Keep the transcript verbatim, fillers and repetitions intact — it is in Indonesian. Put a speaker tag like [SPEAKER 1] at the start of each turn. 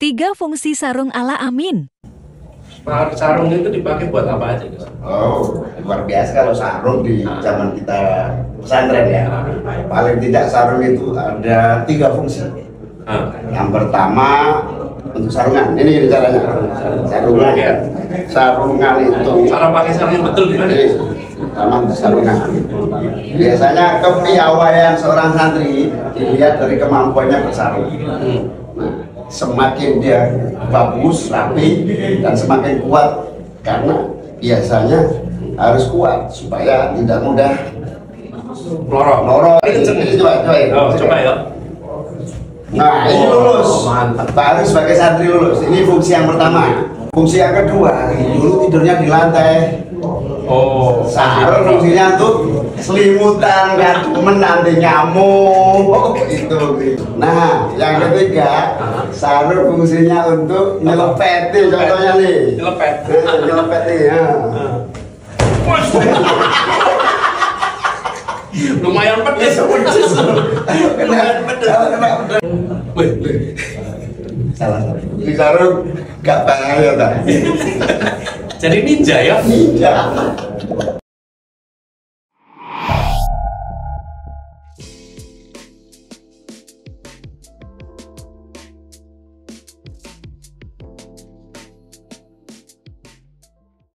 [SPEAKER 1] Tiga fungsi sarung ala Amin.
[SPEAKER 2] Nah, sarung itu dipakai buat apa aja?
[SPEAKER 3] Oh, luar biasa kalau sarung di zaman kita pesantren ya. Paling tidak sarung itu ada tiga fungsi.
[SPEAKER 2] Ah.
[SPEAKER 3] Yang pertama untuk sarungan. Ini, ini caranya. Sarungan. Sarungan itu.
[SPEAKER 2] Cara pakai sarung yang betul gimana?
[SPEAKER 3] Ini, pertama untuk sarungan. Biasanya kepiawaian seorang santri dilihat dari kemampuannya bersarung. Nah, semakin dia bagus, rapi, dan semakin kuat, karena biasanya harus kuat supaya tidak mudah
[SPEAKER 2] Lorong.
[SPEAKER 3] lorong. Ini coba, coba,
[SPEAKER 2] Oh, coba ya.
[SPEAKER 3] Nah, ini lulus.
[SPEAKER 2] Mantap.
[SPEAKER 3] Baru sebagai santri lulus. Ini fungsi yang pertama. Fungsi yang kedua, dulu tidurnya di lantai.
[SPEAKER 2] Oh,
[SPEAKER 3] Sarung fungsinya untuk selimutan, kan menanti nyamuk itu. Nah, yang ketiga, sarung fungsinya untuk nyelepet nih, contohnya nih.
[SPEAKER 2] Nyelepet.
[SPEAKER 3] Nah, nyelepet nih. Ya.
[SPEAKER 2] Lumayan pedes. Wih, wih.
[SPEAKER 3] Salah satu. Di sarung gak bahaya tak?
[SPEAKER 2] Jadi ninja ya?
[SPEAKER 3] Tidak.